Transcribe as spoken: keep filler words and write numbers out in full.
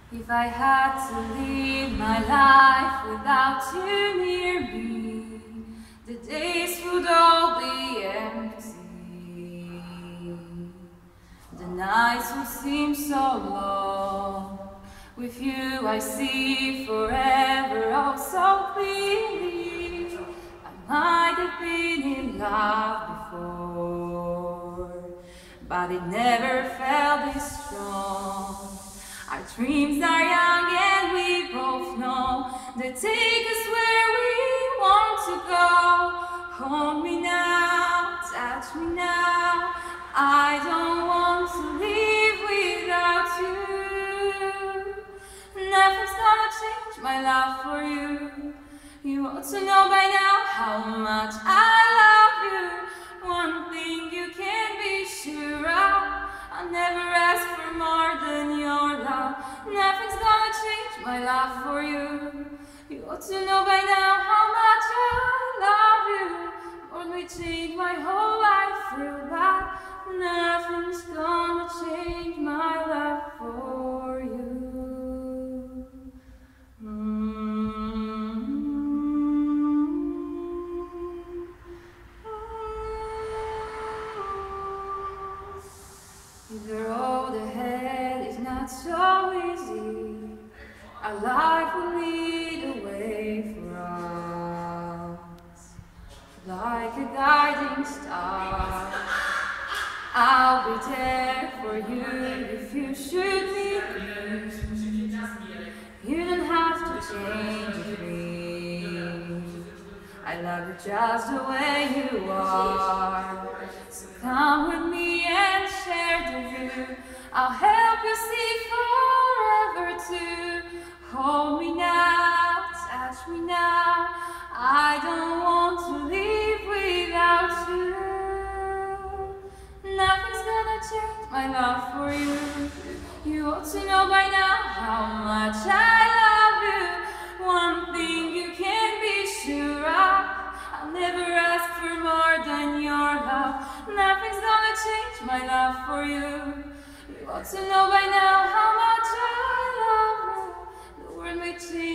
If I had to live my life without you near me, the days would all be empty. The nights would seem so long. With you I see forever, oh so clearly. I might have been in love before, but it never felt this strong. Our dreams are young and we both know they take us where we want to go. Hold me now, touch me now. I don't want to live without you. Nothing's gonna change my love for you. You ought to know by now how much I love you. One thing you can be sure of, I'll never ask for more than your love. Nothing's gonna change my love for you. You ought to know by now how much I love you. More may change my whole life through, but nothing's gonna change my love for you. The road ahead is not so easy. Our life will lead a way for us. Like a guiding star, I'll be there for you if you should need me. You don't have to change me. I love you just the way you are. So come with me and share the view. I'll help you see forever too. Hold me now, touch me now. I don't want to live without you. Nothing's gonna change my love for you. You ought to know by now how much I love you. One thing you can be sure of, I'll never ask for more than your love. Nothing's gonna change my love for you. You ought to know by now how much I love you. The world may change.